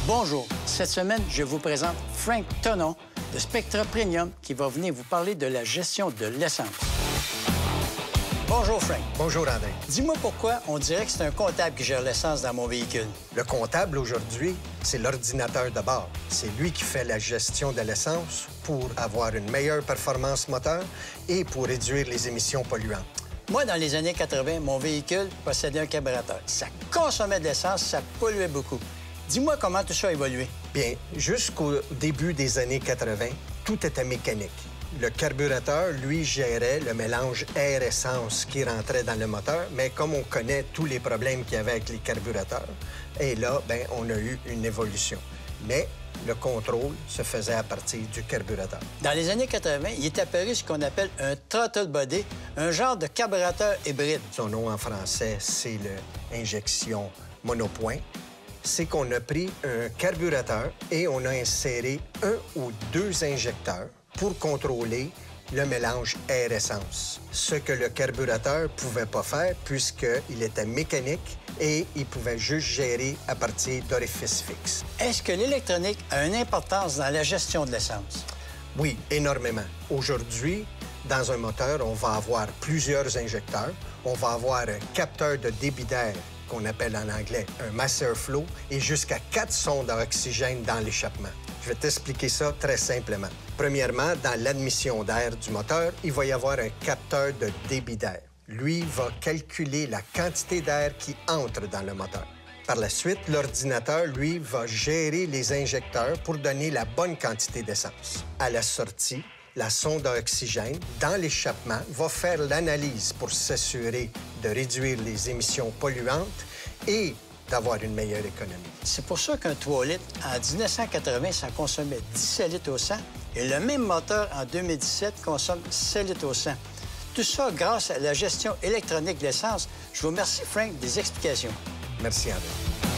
Bonjour. Cette semaine, je vous présente Frank Tonon de Spectra Premium qui va venir vous parler de la gestion de l'essence. Bonjour, Frank. Bonjour, André. Dis-moi pourquoi on dirait que c'est un comptable qui gère l'essence dans mon véhicule. Le comptable, aujourd'hui, c'est l'ordinateur de bord. C'est lui qui fait la gestion de l'essence pour avoir une meilleure performance moteur et pour réduire les émissions polluantes. Moi, dans les années 80, mon véhicule possédait un carburateur. Ça consommait de l'essence, ça polluait beaucoup. Dis-moi comment tout ça a évolué. Bien, jusqu'au début des années 80, tout était mécanique. Le carburateur, lui, gérait le mélange air-essence qui rentrait dans le moteur, mais comme on connaît tous les problèmes qu'il y avait avec les carburateurs, et là, bien, on a eu une évolution. Mais le contrôle se faisait à partir du carburateur. Dans les années 80, il est apparu ce qu'on appelle un throttle body, un genre de carburateur hybride. Son nom en français, c'est l'injection monopoint. C'est qu'on a pris un carburateur et on a inséré un ou deux injecteurs pour contrôler le mélange air-essence. Ce que le carburateur ne pouvait pas faire puisqu'il était mécanique et il pouvait juste gérer à partir d'orifices fixes. Est-ce que l'électronique a une importance dans la gestion de l'essence? Oui, énormément. Aujourd'hui, dans un moteur, on va avoir plusieurs injecteurs. On va avoir un capteur de débit d'air qu'on appelle en anglais un mass airflow et jusqu'à 4 sondes à oxygène dans l'échappement. Je vais t'expliquer ça très simplement. Premièrement, dans l'admission d'air du moteur, il va y avoir un capteur de débit d'air. Lui va calculer la quantité d'air qui entre dans le moteur. Par la suite, l'ordinateur, lui, va gérer les injecteurs pour donner la bonne quantité d'essence. À la sortie, la sonde à oxygène, dans l'échappement, va faire l'analyse pour s'assurer de réduire les émissions polluantes et d'avoir une meilleure économie. C'est pour ça qu'un 3 litres, en 1980, ça consommait 17 litres au 100 et le même moteur, en 2017, consomme 7 litres au 100. Tout ça grâce à la gestion électronique de l'essence. Je vous remercie, Frank, des explications. Merci, André.